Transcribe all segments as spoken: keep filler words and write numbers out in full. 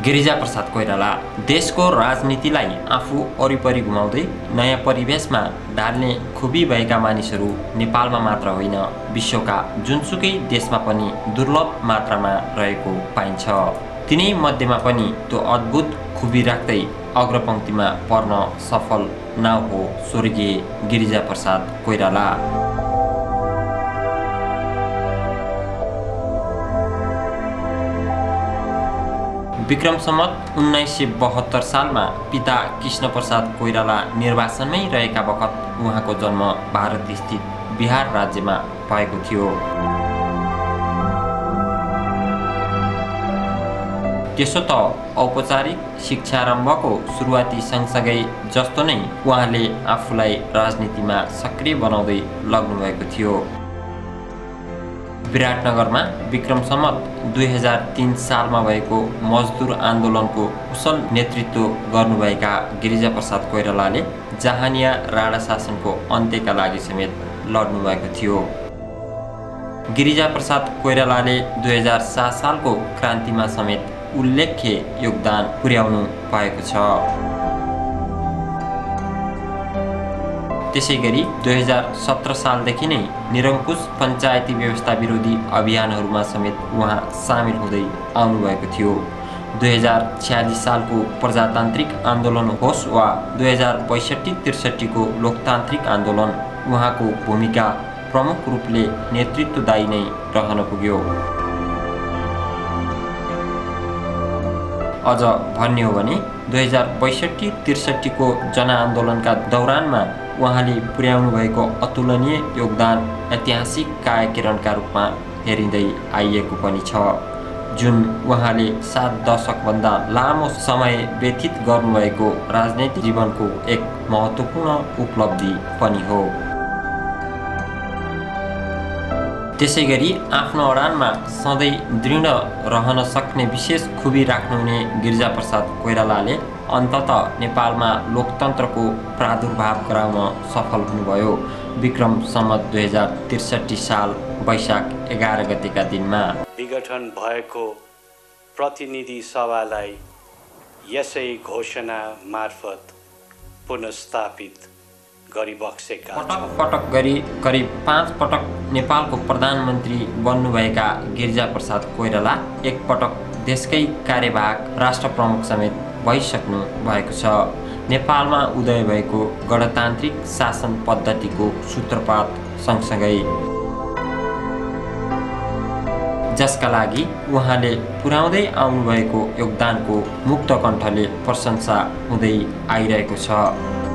गिरिजाप्रसाद कोइराला देशको राजनीतिलाई आफू वरिपरि घुमाउँदै नयाँ परिवेशमा ढाल्ने खुबी भएका मानिसहरू नेपालमा मात्र होइन विश्वका जुनसुकै देशमा पनि दुर्लभ मात्रामा रहेको पाइन्छ। तिनै मध्येमा पनि त्यो अद्भुत खुबी राख्दै अग्रपङ्क्तिमा पर्न सफल नाउ हो स्वर्गीय गिरिजाप्रसाद कोइराला। विक्रम सम्वत उन्नाइस सय बहत्तर सालमा पिता कृष्णप्रसाद कोइराला निर्वासनमै रहेका बखत उहाँको जन्म भारत स्थित बिहार राज्यमा भएको थियो। त्यसो त औपचारिक शिक्षारम्भको सुरुवाती सँगसँगै जस्तो नै उहाँले आफूलाई राजनीतिमा सक्रिय बनाउँदै लाग्नुभएको थियो। विराटनगरमा विक्रम सम्वत दुई हजार तीन सालमा भएको मजदुर आन्दोलनको कुशल नेतृत्व गर्नुभएका गिरिजाप्रसाद कोइरालाले जहानिया राणा शासनको अन्त्यका लागि समेत लड्नुभएको थियो। गिरिजाप्रसाद कोइरालाले दुई हजार सात सालको क्रान्तिमा समेत उल्लेख्य योगदान पुर्याउनु भएको छ। त्यसैगरी दुई हजार सत्र सालदेखि नै निरङ्कुश पञ्चायती व्यवस्था विरोधी अभियानहरूमा समेत उहाँ सामेल हुँदै आउनुभएको थियो। दुई हजार छ्यालिस सालको प्रजातान्त्रिक आन्दोलन होस् वा दुई हजार बैसठी त्रिसठीको लोकतान्त्रिक आन्दोलन उहाँको भूमिका प्रमुख रूपले नेतृत्वदायी नै रहन पुग्यो। अझ भन्ने हो भने दुई हजार बैसठी त्रिसठीको जनआन्दोलनका दौरानमा उहाँले पुर्याउनु भएको अतुलनीय योगदान ऐतिहासिक कायाकिरणका रूपमा हेरिँदै आइएको पनि छ, जुन उहाँले सात दशकभन्दा लामो समय व्यतीत गर्नुभएको राजनैतिक जीवनको एक महत्त्वपूर्ण उपलब्धि पनि हो। त्यसैगरी आफ्नो अडानमा सधैँ दृढ रहन सक्ने विशेष खुबी राख्नुहुने गिरिजाप्रसाद कोइरालाले अन्ततः नेपालमा लोकतन्त्रको प्रादुर्भाव गराउन सफल हुनुभयो। विक्रम सम्वत दुई हजार त्रिसठी साल वैशाख एघार गतेका दिनमा विघटन भएको प्रतिनिधि सभालाई यसै घोषणा मार्फत पुनर्स्थापित गरिबक्सेका पटक पटक गरी करिब पाँच पटक नेपालको प्रधानमन्त्री बन्नुभएका गिरिजाप्रसाद कोइराला एकपटक देशकै कार्यवाहक राष्ट्र प्रमुख समेत भइसक्नु भएको छ। नेपालमा उदय भएको गणतान्त्रिक शासन पद्धतिको सूत्रपात सँगसँगै जसका लागि उहाँले पुर्याउँदै आउनुभएको योगदानको मुक्त कण्ठले प्रशंसा हुँदै आइरहेको छ।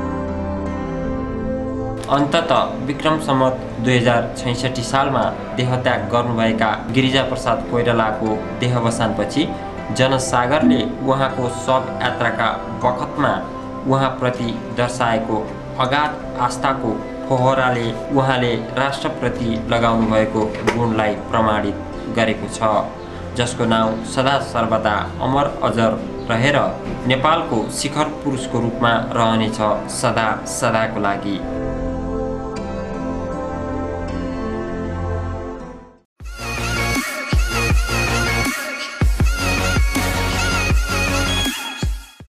अन्ततः विक्रम सम्वत दुई हजार छैसठी सालमा देहत्याग गर्नुभएका गिरिजाप्रसाद कोइरालाको देहावसानपछि जनसागरले उहाँको शव यात्राका बखतमा उहाँप्रति दर्शाएको अगाध आस्थाको फोहराले उहाँले राष्ट्रप्रति लगाउनु भएको गुणलाई प्रमाणित गरेको छ, जसको नाउँ सदा सर्वदा अमर अजर रहेर नेपालको शिखर पुरुषको रूपमा रहनेछ सदा सदाको लागि।